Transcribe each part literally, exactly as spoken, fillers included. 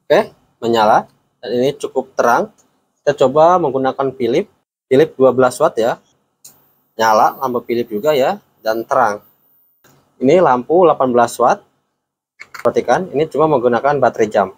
Oke, menyala. Dan ini cukup terang. Kita coba menggunakan Philips. Philips dua belas watt ya. Nyala lampu Philips juga ya, dan terang. Ini lampu delapan belas watt. Perhatikan, ini cuma menggunakan baterai jam.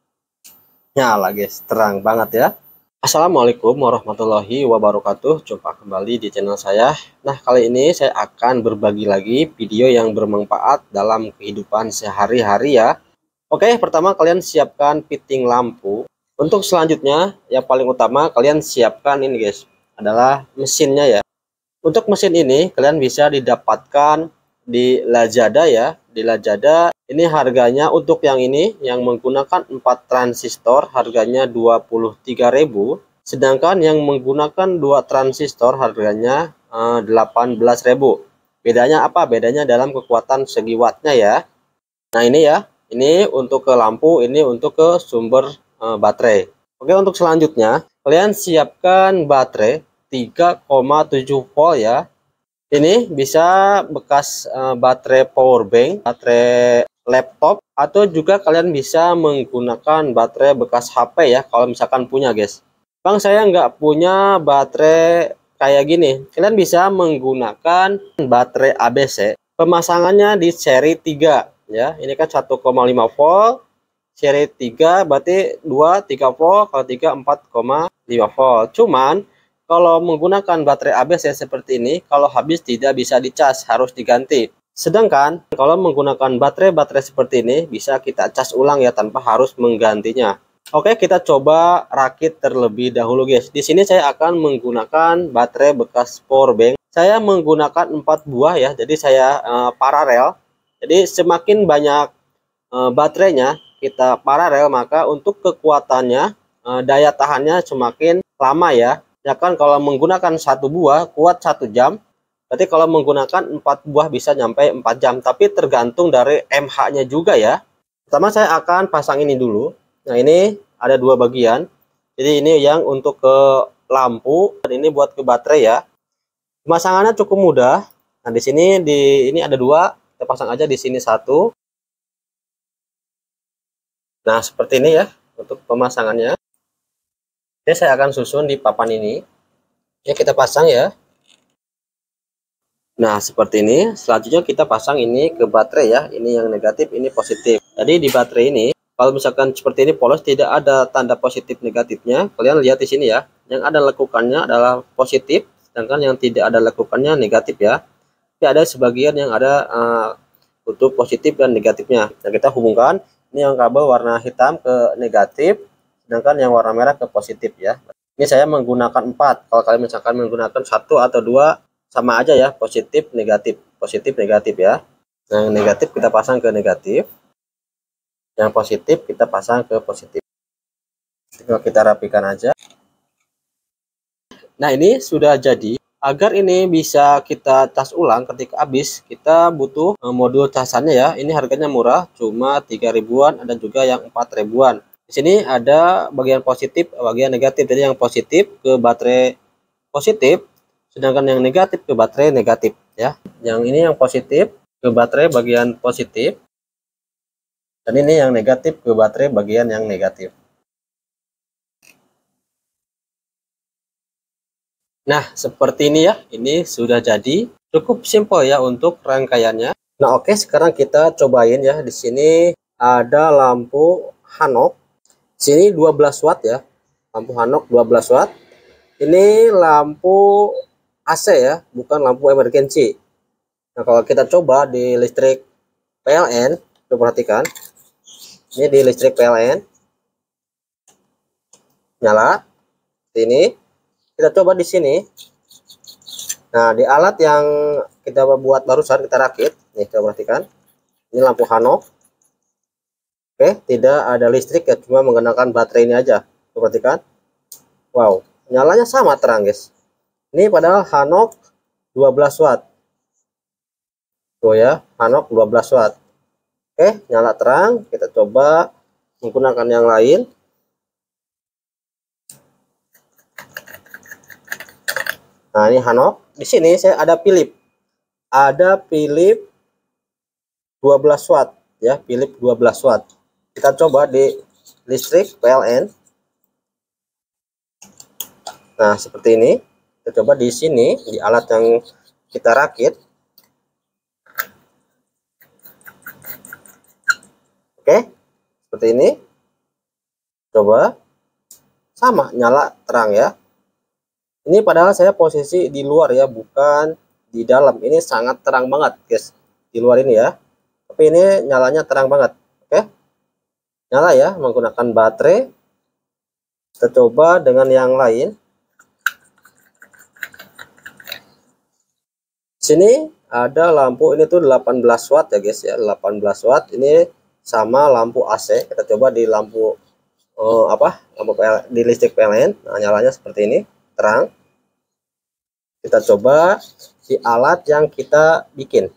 Nyala guys, terang banget ya. Assalamualaikum warahmatullahi wabarakatuh. Jumpa kembali di channel saya. Nah, kali ini saya akan berbagi lagi video yang bermanfaat dalam kehidupan sehari-hari ya. Oke, pertama kalian siapkan fitting lampu. Untuk selanjutnya, yang paling utama kalian siapkan ini guys, adalah mesinnya ya. Untuk mesin ini kalian bisa didapatkan di Lazada ya. Di Lazada ini harganya untuk yang ini yang menggunakan empat transistor harganya dua puluh tiga ribu, sedangkan yang menggunakan dua transistor harganya eh, delapan belas ribu. Bedanya apa? Bedanya dalam kekuatan segi wattnya ya. Nah, ini ya. Ini untuk ke lampu, ini untuk ke sumber eh, baterai. Oke, untuk selanjutnya kalian siapkan baterai tiga koma tujuh volt ya. Ini bisa bekas uh, baterai power bank, baterai laptop, atau juga kalian bisa menggunakan baterai bekas H P ya, kalau misalkan punya guys. Bang, saya nggak punya baterai kayak gini. Kalian bisa menggunakan baterai A B C. Pemasangannya di seri tiga ya. Ini kan satu koma lima volt. Seri tiga berarti dua, tiga volt, kalau tiga empat koma lima volt. Cuman kalau menggunakan baterai A B C seperti ini, kalau habis tidak bisa dicas, harus diganti. Sedangkan kalau menggunakan baterai-baterai seperti ini, bisa kita cas ulang ya tanpa harus menggantinya. Oke, kita coba rakit terlebih dahulu guys. Di sini saya akan menggunakan baterai bekas power bank. Saya menggunakan empat buah ya, jadi saya uh, paralel. Jadi semakin banyak uh, baterainya kita paralel, maka untuk kekuatannya, uh, daya tahannya semakin lama ya. Ya kan, kalau menggunakan satu buah kuat satu jam, berarti kalau menggunakan empat buah bisa nyampe empat jam, tapi tergantung dari M H-nya juga ya. Pertama saya akan pasang ini dulu. Nah, ini ada dua bagian. Jadi ini yang untuk ke lampu dan ini buat ke baterai ya. Pemasangannya cukup mudah. Nah, di sini di ini ada dua, kita pasang aja di sini satu. Nah, seperti ini ya untuk pemasangannya. Oke, saya akan susun di papan ini. Ya, kita pasang ya. Nah, seperti ini. Selanjutnya kita pasang ini ke baterai ya. Ini yang negatif, ini positif. Jadi di baterai ini, kalau misalkan seperti ini polos, tidak ada tanda positif negatifnya. Kalian lihat di sini ya. Yang ada lekukannya adalah positif, sedangkan yang tidak ada lekukannya negatif ya. Tapi ada sebagian yang ada uh, untuk positif dan negatifnya. Nah, kita hubungkan. Ini yang kabel warna hitam ke negatif, sedangkan yang warna merah ke positif ya. Ini saya menggunakan empat. Kalau kalian misalkan menggunakan satu atau dua, sama aja ya, positif negatif, positif negatif ya. Yang negatif kita pasang ke negatif, yang positif kita pasang ke positif. Tinggal kita rapikan aja. Nah, ini sudah jadi. Agar ini bisa kita cas ulang ketika habis, kita butuh modul casannya ya. Ini harganya murah, cuma tiga ribuan, ada juga yang empat ribuan. Di sini ada bagian positif, bagian negatif. Jadi yang positif ke baterai positif, sedangkan yang negatif ke baterai negatif ya. Yang ini yang positif ke baterai bagian positif, dan ini yang negatif ke baterai bagian yang negatif. Nah, seperti ini ya. Ini sudah jadi. Cukup simpel ya untuk rangkaiannya. Nah, oke, sekarang kita cobain ya. Di sini ada lampu Hanok. Sini dua belas watt ya. Lampu Hanok dua belas watt. Ini lampu A C ya, bukan lampu emergency. Nah, kalau kita coba di listrik P L N, coba perhatikan. Ini di listrik P L N. Nyala. Ini kita coba di sini. Nah, di alat yang kita buat barusan kita rakit, nih coba perhatikan. Ini lampu Hanok. Oke, tidak ada listrik ya, cuma menggunakan baterai ini aja. Coba perhatikan. Wow, nyalanya sama terang, guys. Ini padahal Hanok dua belas watt. Tuh ya, Hanok dua belas watt. Oke, nyala terang. Kita coba menggunakan yang lain. Nah, ini Hanok. Di sini saya ada Philips. Ada Philips dua belas watt ya, Philips dua belas watt. Kita coba di listrik P L N. Nah, seperti ini. Kita coba di sini di alat yang kita rakit. Oke, seperti ini. Coba sama nyala terang ya. Ini padahal saya posisi di luar ya, bukan di dalam. Ini sangat terang banget guys di luar ini ya, tapi ini nyalanya terang banget. Oke, nyala ya menggunakan baterai. Kita coba dengan yang lain. Sini ada lampu, ini tuh delapan belas watt ya guys ya, delapan belas watt. Ini sama lampu A C. Kita coba di lampu oh, apa lampu P L, di listrik P L N. Nah, nyalanya seperti ini, terang. Kita coba di alat yang kita bikin.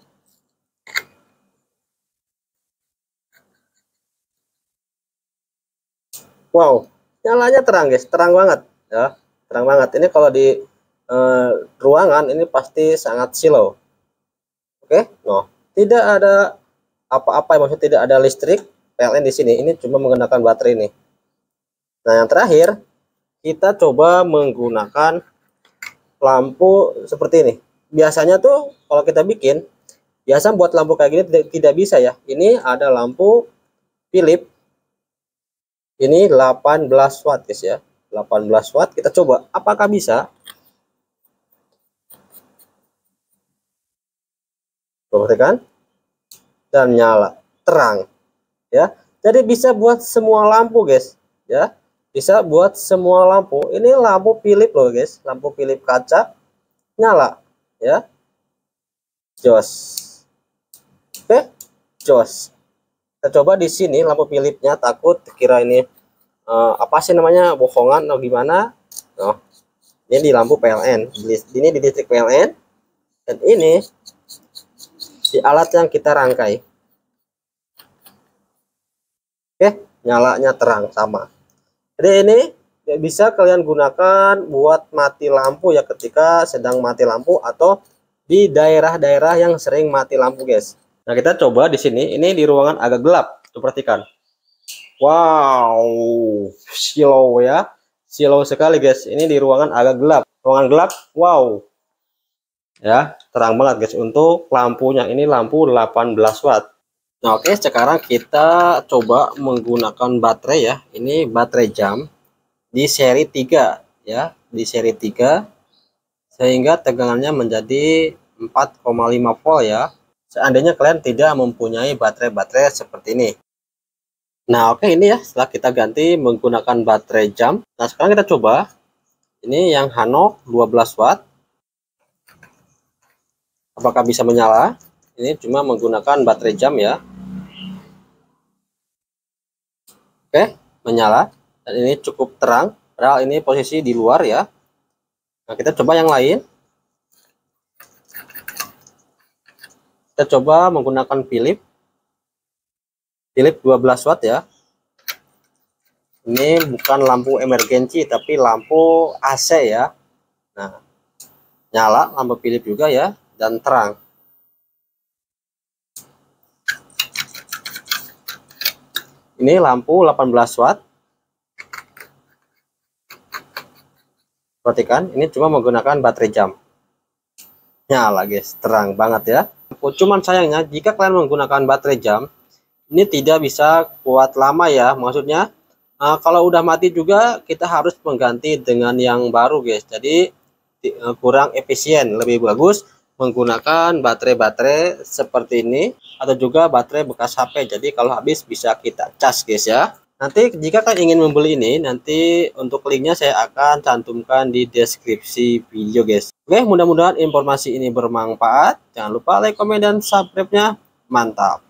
Wow, nyalanya terang guys, terang banget ya, terang banget. Ini kalau di eh, ruangan ini pasti sangat silau. Oke, no, tidak ada apa-apa, maksudnya tidak ada listrik P L N di sini. Ini cuma menggunakan baterai ini. Nah, yang terakhir kita coba menggunakan lampu seperti ini. Biasanya tuh kalau kita bikin, biasa buat lampu kayak gini tidak, tidak bisa ya. Ini ada lampu Philips. Ini delapan belas watt guys ya. delapan belas watt. Kita coba apakah bisa. Perhatikan. Dan nyala terang ya. Jadi bisa buat semua lampu guys ya. Bisa buat semua lampu. Ini lampu Philips loh guys, lampu Philips kaca nyala ya. Jos. Oke, jos. Kita coba di sini lampu Philipsnya, takut kira ini uh, apa sih namanya, bohongan atau gimana. Oh, ini di lampu P L N, ini di listrik P L N, dan ini di alat yang kita rangkai. Oke, nyalanya terang sama. Jadi ini bisa kalian gunakan buat mati lampu ya, ketika sedang mati lampu atau di daerah-daerah yang sering mati lampu guys. Nah, kita coba di sini, ini di ruangan agak gelap. Tuh, perhatikan. Wow, silau ya. Silau sekali guys. Ini di ruangan agak gelap. Ruangan gelap, wow. Ya, terang banget guys untuk lampunya. Ini lampu delapan belas watt. Nah, oke, sekarang kita coba menggunakan baterai ya. Ini baterai jam di seri tiga ya, di seri tiga, sehingga tegangannya menjadi empat koma lima volt ya. Seandainya kalian tidak mempunyai baterai-baterai seperti ini. Nah, oke, ini ya setelah kita ganti menggunakan baterai jam. Nah, sekarang kita coba ini yang Hanok dua belas watt. Apakah bisa menyala? Ini cuma menggunakan baterai jam ya. Oke, menyala. Dan ini cukup terang. Padahal ini posisi di luar ya. Nah, kita coba yang lain. Kita coba menggunakan Philips. Philips dua belas watt ya. Ini bukan lampu emergency, tapi lampu A C ya. Nah, nyala lampu Philips juga ya. Dan terang. Ini lampu delapan belas watt. Perhatikan, ini cuma menggunakan baterai jam. Nyala guys, terang banget ya. Cuman sayangnya jika kalian menggunakan baterai jam, ini tidak bisa kuat lama ya. Maksudnya uh, kalau udah mati juga kita harus mengganti dengan yang baru guys. Jadi uh, kurang efisien. Lebih bagus menggunakan baterai-baterai seperti ini, atau juga baterai bekas H P. Jadi kalau habis bisa kita cas guys ya. Nanti jika kalian ingin membeli ini, nanti untuk linknya saya akan cantumkan di deskripsi video guys. Oke, mudah-mudahan informasi ini bermanfaat. Jangan lupa like, komen, dan subscribe-nya. Mantap.